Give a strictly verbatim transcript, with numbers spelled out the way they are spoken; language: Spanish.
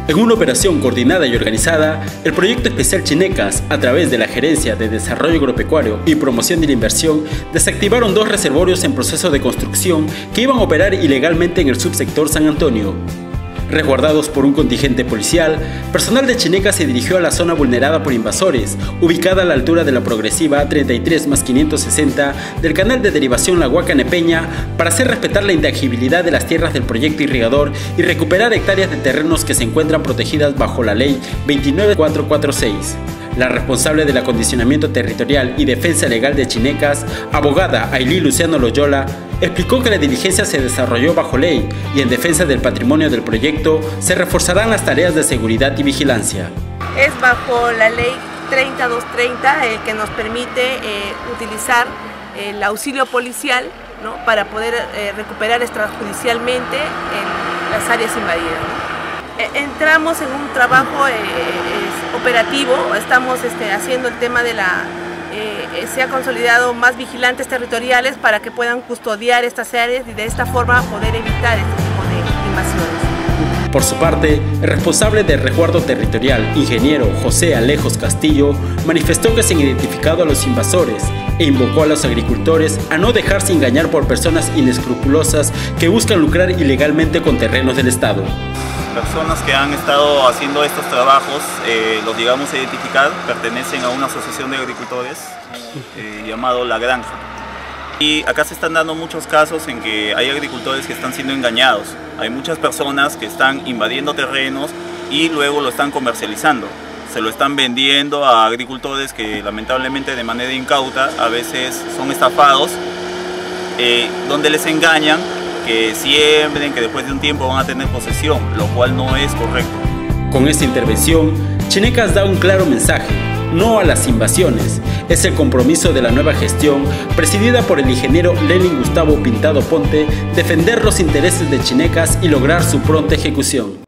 En una operación coordinada y organizada, el proyecto especial Chinecas, a través de la Gerencia de Desarrollo Agropecuario y Promoción de la Inversión, desactivaron dos reservorios en proceso de construcción que iban a operar ilegalmente en el subsector San Antonio. Resguardados por un contingente policial, personal de Chinecas se dirigió a la zona vulnerada por invasores, ubicada a la altura de la progresiva A treinta y tres más quinientos sesenta del canal de derivación La Huaca-Nepeña, para hacer respetar la intangibilidad de las tierras del proyecto irrigador y recuperar hectáreas de terrenos que se encuentran protegidas bajo la Ley veintinueve mil cuatrocientos cuarenta y seis. La responsable del acondicionamiento territorial y defensa legal de Chinecas, abogada Ailí Luciano Loyola, explicó que la diligencia se desarrolló bajo ley y en defensa del patrimonio del proyecto se reforzarán las tareas de seguridad y vigilancia. Es bajo la ley treinta mil doscientos treinta eh, que nos permite eh, utilizar el auxilio policial, ¿no?, para poder eh, recuperar extrajudicialmente en las áreas invadidas, ¿no? Entramos en un trabajo eh, es operativo, estamos este, haciendo el tema de la... Eh, se ha consolidado más vigilantes territoriales para que puedan custodiar estas áreas y de esta forma poder evitar este tipo de invasiones. Por su parte, el responsable del resguardo territorial, ingeniero José Alejos Castillo, manifestó que se han identificado a los invasores e invocó a los agricultores a no dejarse engañar por personas inescrupulosas que buscan lucrar ilegalmente con terrenos del Estado. Personas que han estado haciendo estos trabajos, eh, los llegamos a identificar, pertenecen a una asociación de agricultores eh, llamado La Granja. Y acá se están dando muchos casos en que hay agricultores que están siendo engañados. Hay muchas personas que están invadiendo terrenos y luego lo están comercializando. Se lo están vendiendo a agricultores que lamentablemente de manera incauta a veces son estafados, eh, donde les engañan que siembren, que después de un tiempo van a tener posesión, lo cual no es correcto. Con esta intervención, Chinecas da un claro mensaje: no a las invasiones. Es el compromiso de la nueva gestión, presidida por el ingeniero Lenin Gustavo Pintado Ponte, defender los intereses de Chinecas y lograr su pronta ejecución.